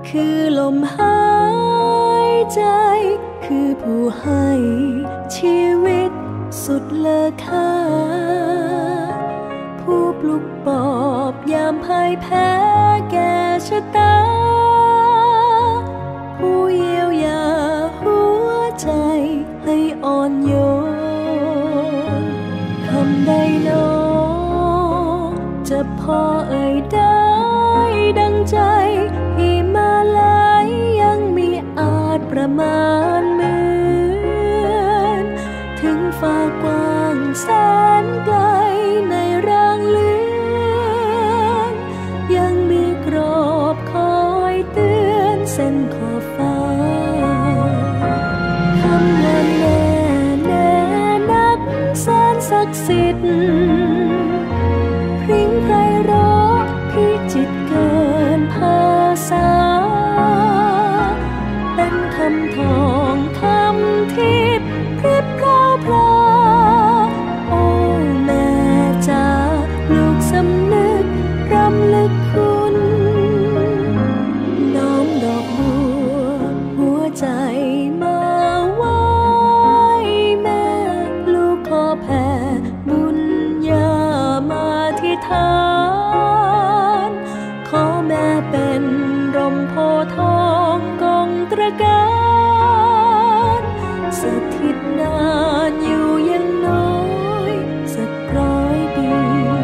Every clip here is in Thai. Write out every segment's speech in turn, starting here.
คือลมหายใจคือผู้ให้ชีวิตสุดเลอค่าผู้ปลุกปลอบยามพ่ายแพ้แก่ชะตาผู้เยียวยาหัวใจให้อ่อนโยนคำใดหนอจะพอเอ่ยได้ดังใจหิมาลัยยังมีอาจประมาณเหมือนถึงฟ้ากว้างแสนไกลในร่างเลือนยังมีกรอบคอยเตือนเส้นขอบฟ้าคำว่าแน่แน่นักแสนศักดิ์สิทธิ์พริ้งไพเราะพิจิตรเกินภาษาเป็นคำทองคำทิพย์พริบพราวพราวโอ้แม่จ๋าลูกสำนึกรำลึกคุณน้อมดอกบัวหัวใจมาไว้แม่ลูกขอแผ่บุญญามาที่ฐานขอแม่เป็นร่มโพธิ์ทองกองตระการสถิตนานอยู่ยังน้อยสัก100 ปี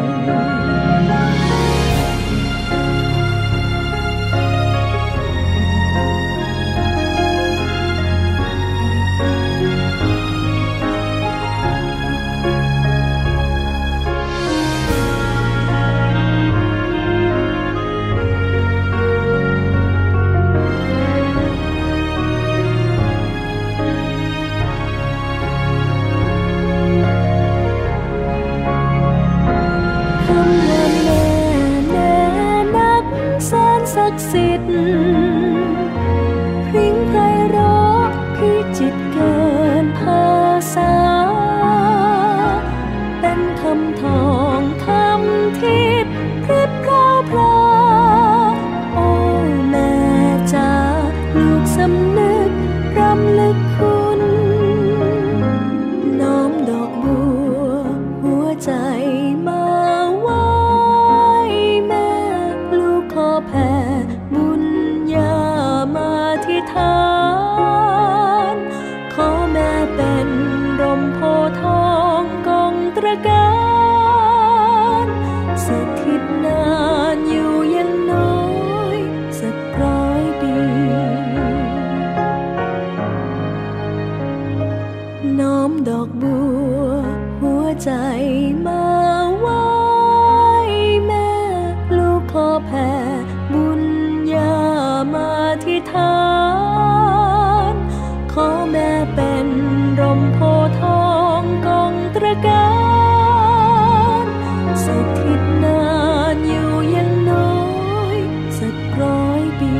ศักดิ์สิทธิ์พริ้งไพเราะพิจิตรเกินภาษาเป็นคำทองคำทิพย์พริบพราวพราวโอ้แม่จ๋าลูกสำนึกรำลึกคุณน้อมดอกบัวหัวใจมาไว้แม่ลูกขอแผ่บุญญามาที่ฐานขอแม่เป็นร่มโพธิ์ทองกองตระการสถิตนานอยู่ยังน้อยสัก100 ปีน้อมดอกบัวหัวใจมาไว้แม่ลูกขอแผ่บุญญามาที่ฐานขอแม่เป็นร่มโพธิ์ทองกองตระการสถิตนานอยู่ยังน้อยสัก100 ปี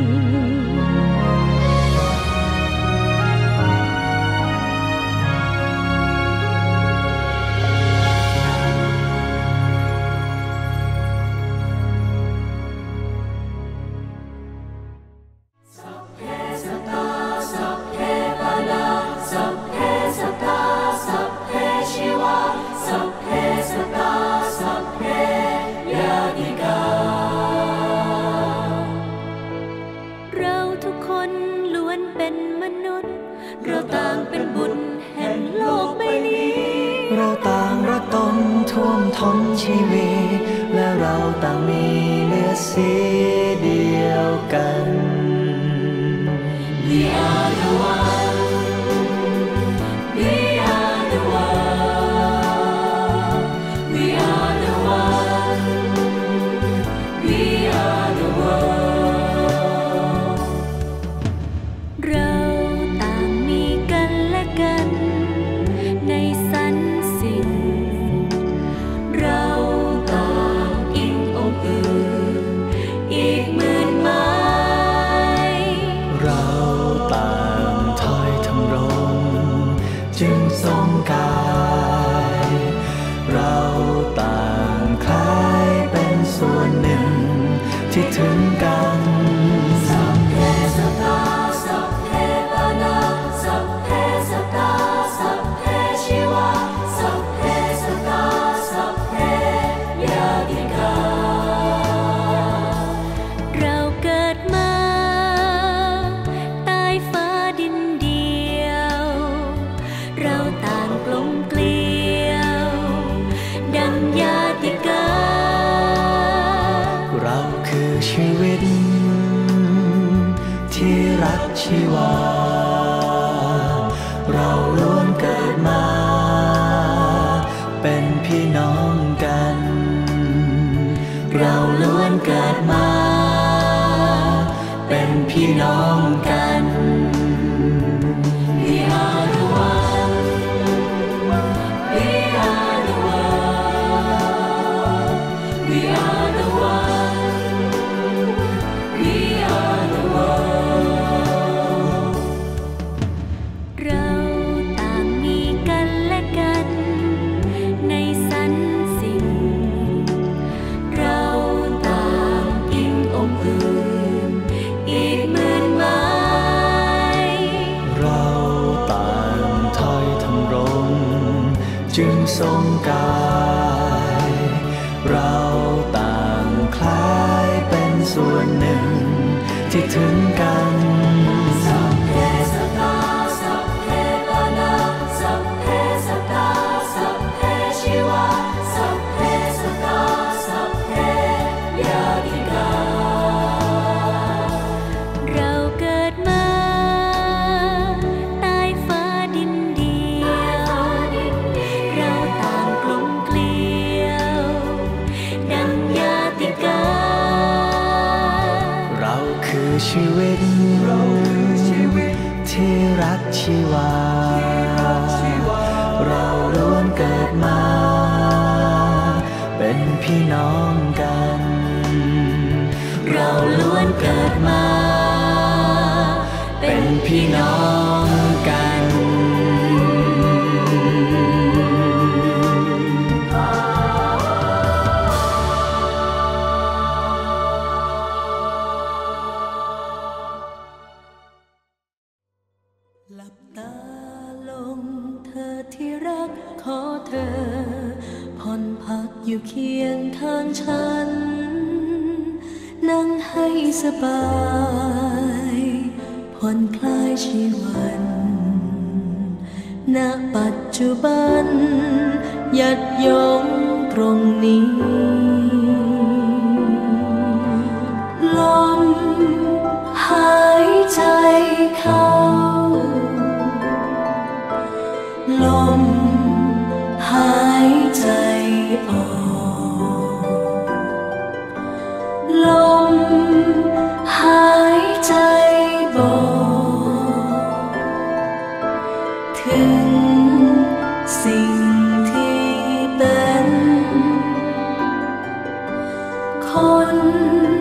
เราทุกคนล้วนเป็นมนุษย์เราต่างเป็นบุตรแห่งโลกใบนี้เราต่างรักตนท่วมท้นชีวิตและเราต่างมีเลือดสีเดียวกัน We are the one We are the one We are the one We are the world เราต่างมีกันและกันในสรรสิ่งเราต่างอิงองค์อื่นอีกหมื่นไม้ที่ถึงกันเราคือชีวิตที่รักชีวาเราล้วนเกิดมาเป็นพี่น้องกันเราล้วนเกิดมาเป็นพี่น้องกัน We are the one We are the one We are the one We are the one เราต่างมีกันและกันในสรรสิ่งเราต่างยิ่งอบอุ่นอีกหมื่นไม้เราต่างถ้อยทำรงจึงทรงกายเราต่างคล้ายเป็นส่วนหนึ่งที่ถึงกันสัพเพสัตตาสัพเพปานาสัพเพสัตตาสัพเพชีวาสัพเพสัตตาสัพเพยาติกาเราเกิดมาใต้ฟ้าดินเดียวเราต่างกลมเกลียวดังญาติกาเราคือชีวิตที่รักชีวาเราล้วนเกิดมาเป็นพี่น้องกันเราล้วนเกิดมาเป็นพี่น้องกันหลับตาลงเธอที่รักขอเธอผ่อนพักอยู่เคียงข้างฉันนั่งให้สบายผ่อนคลายชีวันณปัจจุบันหยัดยงตรงนี้ลมหายใจเข้าลมหายใจออกลมหายใจบอกถึงสิ่งที่เป็นคน